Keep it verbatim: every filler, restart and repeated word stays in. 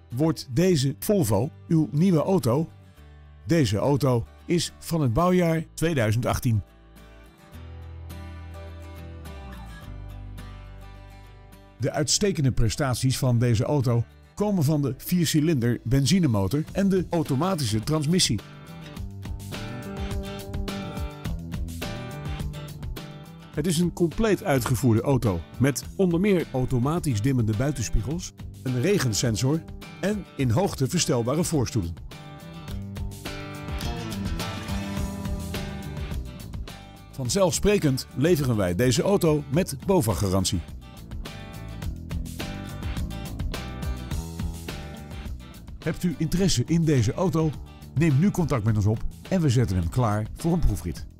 Wordt deze Volvo uw nieuwe auto? Deze auto is van het bouwjaar tweeduizend achttien. De uitstekende prestaties van deze auto komen van de viercilinder benzinemotor en de automatische transmissie. Het is een compleet uitgevoerde auto met onder meer automatisch dimmende buitenspiegels, een regensensor en in hoogte verstelbare voorstoelen. Vanzelfsprekend leveren wij deze auto met BOVAG-garantie. Hebt u interesse in deze auto? Neem nu contact met ons op en we zetten hem klaar voor een proefrit.